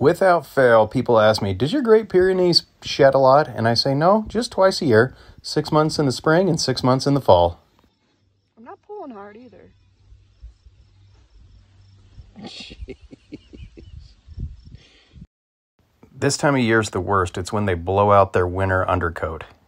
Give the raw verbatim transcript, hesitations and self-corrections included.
Without fail, people ask me, does your Great Pyrenees shed a lot? And I say, no, just twice a year. Six months in the spring and six months in the fall. I'm not pulling hard either. This time of year is the worst. It's when they blow out their winter undercoat.